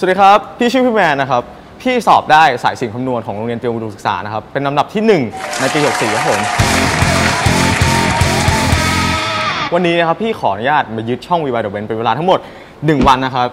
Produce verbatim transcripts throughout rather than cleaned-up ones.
สวัสดีครับพี่ชื่อพี่แมนนะครับพี่สอบได้สายศิลป์คำนวณของโรงเรียนเตรียมอุดมศึกษานะครับเป็นลำดับที่หนึ่งในปีหกสี่ครับผมวันนี้นะครับพี่ขออนุญาตมายึดช่อง วี วาย เดอะ เวน เป็นเวลาทั้งหมดหนึ่งวันนะครับ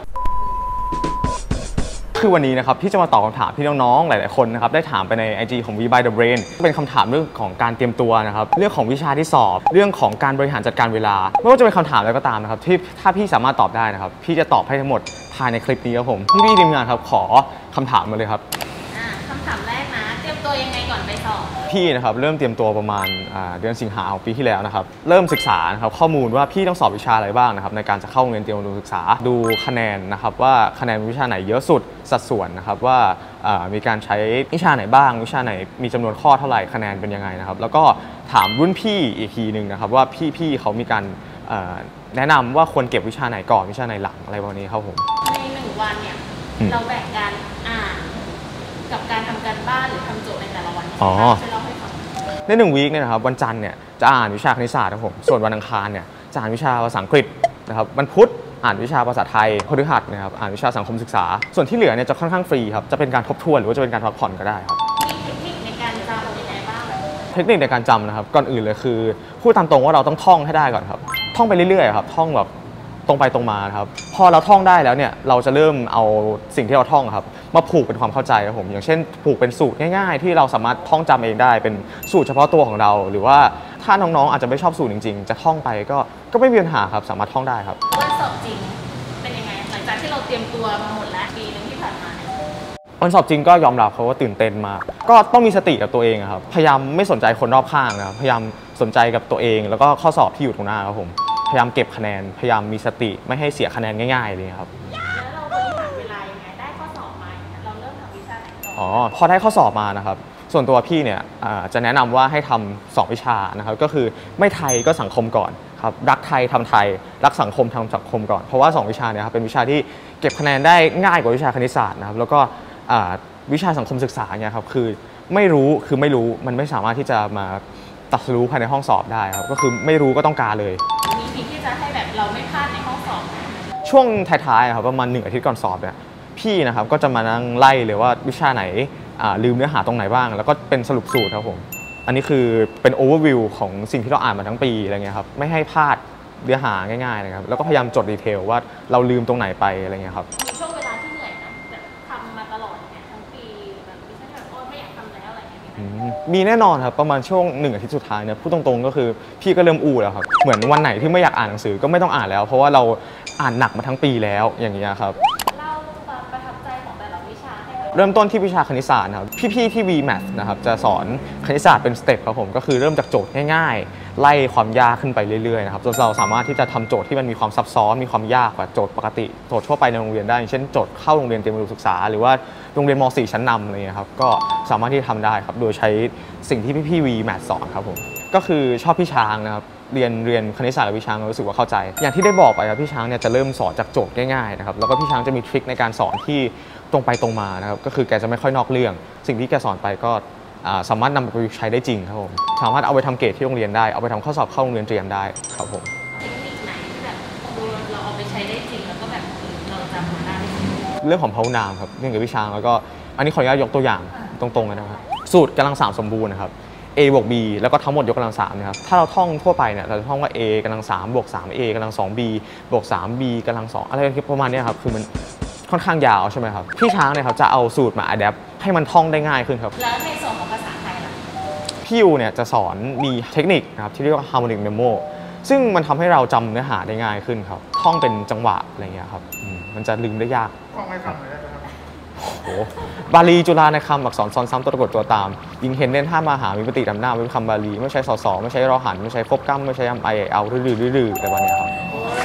คือวันนี้นะครับพี่จะมาตอบคำถามที่น้องๆหลายๆคนนะครับได้ถามไปใน ไอ จี ของ วี วาย เดอะ เวน เป็นคำถามเรื่องของการเตรียมตัวนะครับเรื่องของวิชาที่สอบเรื่องของการบริหารจัดการเวลาไม่ว่าจะเป็นคำถามอะไรก็ตามนะครับที่ถ้าพี่สามารถตอบได้นะครับพี่จะตอบให้ทั้งหมดภายในคลิปนี้ครับผมพี่ๆทีมงานครับขอคำถามมาเลยครับคำถามแรกนะเตรียมตัวยังไงก่อนไปสอบพี่นะครับเริ่มเตรียมตัวประมาณเดือนสิงหาคมปีที่แล้วนะครับเริ่มศึกษานะครับข้อมูลว่าพี่ต้องสอบวิชาอะไรบ้างนะครับในการจะเข้าโรงเรียนเตรียมอุดมศึกษาดูคะแนนนะครับว่าคะแนนวิชาไหนเยอะสุดสัดส่วนนะครับว่ามีการใช้วิชาไหนบ้างวิชาไหนมีจำนวนข้อเท่าไหร่คะแนนเป็นยังไงนะครับแล้วก็ถามรุ่นพี่อีกทีหนึ่งนะครับว่าพี่ๆเขามีการแนะนำว่าควรเก็บวิชาไหนก่อนวิชาไหนหลังอะไรแบบนี้ครับผมในหนึ่งวันเนี่ยเราแบ่งการอ่านกับการทำการบ้านหรือทำโจทย์ในแต่ละวันช่วยเล่าให้ฟังในหนึ่งวีคเนี่ยนะครับวันจันทร์เนี่ยจะอ่านวิชาคณิตศาสตร์ครับผมส่วนวันอังคารเนี่ยจะอ่านวิชาภาษาอังกฤษนะครับวันพุธอ่านวิชาภาษาไทยพฤหัสนะครับอ่านวิชาสังคมศึกษาส่วนที่เหลือเนี่ยจะค่อนข้างฟรีครับจะเป็นการทบทวนหรือว่าจะเป็นการพักผ่อนก็ได้ครับมีเทคนิคในการจำยังไงบ้างเทคนิคในการจำนะครับก่อนอื่นเลยคือพูดตามตรงว่าเราต้องท่องให้ได้ก่อนครับท่องไปเรื่อยๆครับท่องแบบตรงไปตรงมาครับพอเราท่องได้แล้วเนี่ยเราจะเริ่มเอาสิ่งที่เราท่องครับมาผูกเป็นความเข้าใจครับผมอย่างเช่นผูกเป็นสูตรง่ายๆที่เราสามารถท่องจำเองได้เป็นสูตรเฉพาะตัวของเราหรือว่าถ้าน้องๆอาจจะไม่ชอบสูตรจริงๆจะท่องไปก็ก็ไม่มีปัญหาครับสามารถท่องได้ครับวันสอบจริงเป็นยังไงหลังจากที่เราเตรียมตัวมาหมดแล้วปีนึงที่ผ่านมาวันสอบจริงก็ยอมรับเขาว่าตื่นเต้นมากก็ต้องมีสติกับตัวเองครับพยายามไม่สนใจคนรอบข้างนะครับพยายามสนใจกับตัวเองแล้วก็ข้อสอบที่อยู่ตรงหน้าครับผมพยายามเก็บคะแนนพยายามมีสติไม่ให้เสียคะแนนง่ายๆเลยครับแล้วเราบริหารเวลายังไงได้ข้อสอบมาเราเริ่มทำวิชาไหนก่อนอ๋อพอได้ข้อสอบมานะครับส่วนตัวพี่เนี่ยจะแนะนำว่าให้ทำสองวิชานะครับก็คือไม่ไทยก็สังคมก่อนครับรักไทยทำไทยรักสังคมทำสังคมก่อนเพราะว่าสองวิชาเนี่ยครับเป็นวิชาที่เก็บคะแนนได้ง่ายกว่าวิชาคณิตศาสตร์นะครับแล้วก็วิชาสังคมศึกษาเนี่ยครับคือไม่รู้คือไม่รู้มันไม่สามารถที่จะมาตัดสู้ภายในห้องสอบได้ครับก็คือไม่รู้ก็ต้องการเลยมีวิธีที่จะให้แบบเราไม่พลาดในห้องสอบช่วงท้ายๆครับประมาณหนึ่งอาทิตย์ก่อนสอบเนี่ยพี่นะครับก็จะมานั่งไล่เลยว่าวิชาไหนลืมเนื้อหาตรงไหนบ้างแล้วก็เป็นสรุปสูตรครับผมอันนี้คือเป็นโอเวอร์วิวของสิ่งที่เราอ่านมาทั้งปีอะไรเงี้ยครับไม่ให้พลาดเนื้อหาง่ายๆนะครับแล้วก็พยายามจดดีเทลว่าเราลืมตรงไหนไปอะไรเงี้ยครับมีช่วงเวลาที่เหนื่อยนะแบบทำมาตลอดเนี่ยทั้งปีแบบไม่ใช่แบบโอ้ไม่อยากทำแล้วอะไรเงี้ยมีแน่นอนครับประมาณช่วงหนึ่งอาทิตย์สุดท้ายเนี่ยพูดตรงๆก็คือพี่ก็เริ่มอู่แล้วครับเหมือนวันไหนที่ไม่อยากอ่านหนังสือก็ไม่ต้องอ่านแล้วเพราะว่าเราอ่านหนักมาทั้งปีแล้วอย่างเงี้ยครับเล่าความประทับใจของแต่ละวิชาให้เริ่มต้นที่วิชาคณิตศาสตร์ครับพี่ๆที่ วี แมท นะครับจะสอนคณิตศาสตร์เป็นสเต็ปครับผมก็คือเริ่มจากโจทย์ง่ายๆไล่ความยากขึ้นไปเรื่อยๆนะครับจนเราสามารถที่จะทำโจทย์ที่มันมีความซับซ้อนมีความยากกว่าโจทย์ปกติโจทย์ทั่วไปในโรงเรียนได้เช่นโจทย์เข้าโรงเรียนเตรียมอุดมศึกษาหรือว่าโรงเรียนม.สี่ ชั้นนำอะไรเงี้ยครับก็สามารถที่จะทำได้ครับโดยใช้สิ่งที่พี่ๆ วี แมท สอนครับผมก็คือชอบพี่ช้างนะครับเรียนเรียนคณิตศาสตร์กับพี่ช้างรู้สึกว่าเข้าใจอย่างที่ได้บอกไปครับพี่ช้างเนี่ยจะเริ่มสอนจากโจทย์ง่ายๆนะครับแล้วก็พี่ช้างจะมีทริคในการสอนที่ตรงไปตรงมานะครับก็คือแกจะไม่ค่อยนอกเรื่องสิ่งที่แกสอนไปก็สามารถนำไปประยุกต์ใช้ได้จริงครับผมสามารถเอาไปทำเกรดที่โรงเรียนได้เอาไปทำข้อสอบเข้าโรงเรียนเตรียมได้ครับผมเทคนิคไหนที่แบบเราเอาไปใช้ได้จริงแล้วก็แบบเราจำมาได้เรื่องของพหุนามครับเรื่องกับพี่ช้างแล้วก็อันนี้ขออนุญาตยกตัวอย่างตรงๆนะครับสูตรกำลังสามสมบูรณ์นะครับ a บวก b แล้วก็ทั้งหมดยกกำลังสามนะครับถ้าเราท่องทั่วไปเนี่ยเราจะท่องว่า a กำลังสามบวกสาม a กำลังสอง b บวกสาม b กำลังสองอะไรประมาณนี้ครับคือมันค่อนข้างยาวใช่ไหมครับพี่ช้างเนี่ยครับจะเอาสูตรมาอัดแอปให้มันท่องได้ง่ายขึ้นครับแล้วในส่วนของภาษาไทยล่ะพี่ยูเนี่ยจะสอนมีเทคนิคนะครับที่เรียกว่า harmonic memo ซึ่งมันทำให้เราจำเนื้อหาได้ง่ายขึ้นครับท่องเป็นจังหวะอะไรเงี้ยครับมันจะลืมได้ยากท่องให้ฟังเลยได้ไหมครับโอ้บาลีจุฬาในคำอักษรซ้อนซ้ำตัวตะกดตัวตามยิงเห็นเน้นท่ามาหามีปฏิดำหน้าเป็นคำบาลีไม่ใช้สอสอไม่ใช้รอหันไม่ใช้ครบกั้มไม่ใช้ยำไอเอาดื้อดื้อดื้ออะไรแบบนี้ครับ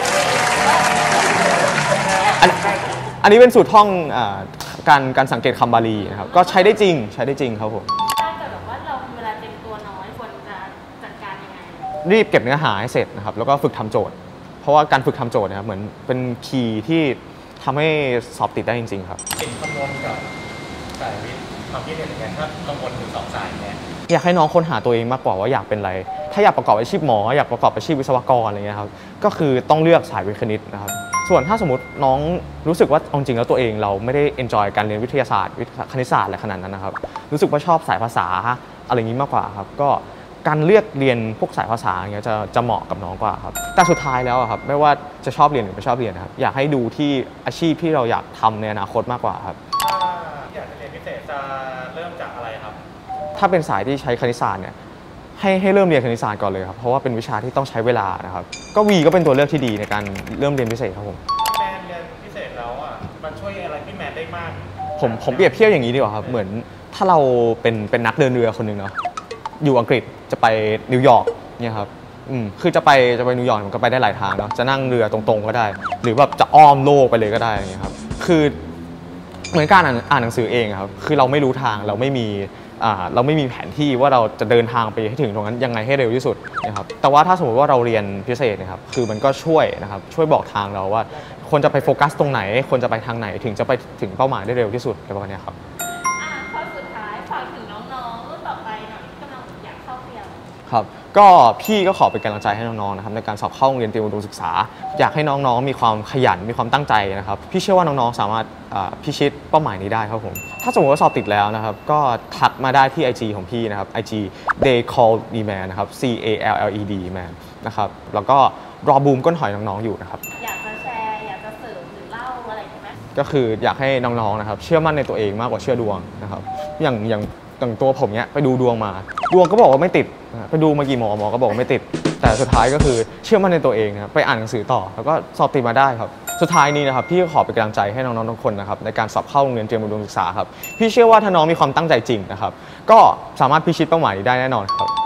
อันนี้เป็นสูตรท่องการการสังเกตคำบาลีนะครับก็ใช้ได้จริงใช้ได้จริงครับผมถ้าเกิดแบบว่าเราเวลาเตรียมตัวน้อยควรจะจัดการยังไงรีบเก็บเนื้อหาให้เสร็จนะครับแล้วก็ฝึกทำโจทย์เพราะว่าการฝึกทำโจทย์นะครับเหมือนเป็นคีย์ที่ทำให้สอบติดได้จริงๆครับสิ่งคำนวณกับสายวิทย์ความคิดเห็นยังไงถ้ากังวลถึงสองสายเนี่ยอยากให้น้องค้นหาตัวเองมากกว่าว่าอยากเป็นอะไรถ้าอยากประกอบอาชีพหมออยากประกอบอาชีพวิศวกรอะไรเงี้ยครับก็คือต้องเลือกสายวิทย์คณิตนะครับส่วนถ้าสมมติน้องรู้สึกว่าจริงๆแล้วตัวเองเราไม่ได้ enjoy การเรียนวิทยาศาสตร์คณิตศาสตร์อะไรขนาดนั้นนะครับรู้สึกว่าชอบสายภาษาอะไรอย่างนี้มากกว่าครับก็การเลือกเรียนพวกสายภาษาอย่างเงี้ยจะจะเหมาะกับน้องกว่าครับแต่สุดท้ายแล้วครับไม่ว่าจะชอบเรียนหรือไม่ชอบเรียนนะครับอยากให้ดูที่อาชีพที่เราอยากทำในอนาคตมากกว่าครับถ้าอยากจะเรียนพิเศษจะเริ่มจากอะไรครับถ้าเป็นสายที่ใช้คณิตศาสตร์เนี่ยให้ให้เริ่มเรียนคณิตศาสตร์ก่อนเลยครับเพราะว่าเป็นวิชาที่ต้องใช้เวลานะครับก็วีก็เป็นตัวเลือกที่ดีในการเริ่มเรียนพิเศษครับผมแมนเรียนพิเศษแล้วอ่ะมันช่วยอะไรพี่แมนได้มากผมผมเปรียบเทียบอย่างนี้ดีกว่าครับเหมือนถ้าเราเป็นเป็นนักเดินเรือคนหนึ่งเนาะอยู่อังกฤษจะไปนิวยอร์กเนี่ยครับอืมคือจะไปจะไปนิวยอร์กมันก็ไปได้หลายทางเนาะจะนั่งเรือตรงๆก็ได้หรือแบบจะอ้อมโลกไปเลยก็ได้อย่างเงี้ยครับคือเหมือนการอ่านอ่านหนังสือเองครับคือเราไม่รู้ทางเราไม่มีเราไม่มีแผนที่ว่าเราจะเดินทางไปให้ถึงตรงนั้นยังไงให้เร็วที่สุดนะครับแต่ว่าถ้าสมมติว่าเราเรียนพิเศษนะครับคือมันก็ช่วยนะครับช่วยบอกทางเราว่าควรจะไปโฟกัสตรงไหนควรจะไปทางไหนถึงจะไปถึงเป้าหมายได้เร็วที่สุดประมาณนี้ครับข้อสุดท้ายฝากถึงน้องๆรุ่นต่อไปหน่อยที่กำลังอยากเข้าเรียนครับก็พี่ก็ขอเป็นกำลังใจให้น้องๆนะครับในการสอบเข้าโรงเรียนเตรียมอุดมศึกษาอยากให้น้องๆมีความขยันมีความตั้งใจนะครับพี่เชื่อว่าน้องๆสามารถพิชิตเป้าหมายนี้ได้ครับผมถ้าสมมติว่าสอบติดแล้วนะครับก็ทักมาได้ที่ ไอ จี ของพี่นะครับ ไอ จี they call me man นะครับ C A L L E D man นะครับแล้วก็รอบูมก้นหอยน้องๆอยู่นะครับอยากจะแชร์อยากจะเสริมหรือเล่าอะไรไหมก็คืออยากให้น้องๆนะครับเชื่อมั่นในตัวเองมากกว่าเชื่อดวงนะครับอย่างอย่างอย่างตัวผมเนี้ยไปดูดวงมาดวงก็บอกว่าไม่ติดไปดูมากี่หมอหมอก็บอกว่าไม่ติดแต่สุดท้ายก็คือเชื่อมั่นในตัวเองนะครับไปอ่านหนังสือต่อแล้วก็สอบติดมาได้ครับสุดท้ายนี้นะครับพี่ขอเป็นกำลังใจให้น้องๆทุกคนนะครับในการสอบเข้าโรงเรียนเตรียมอุดมศึกษาครับพี่เชื่อว่าถ้าน้องมีความตั้งใจจริงนะครับก็สามารถพิชิตเป้าหมายได้แน่นอนครับ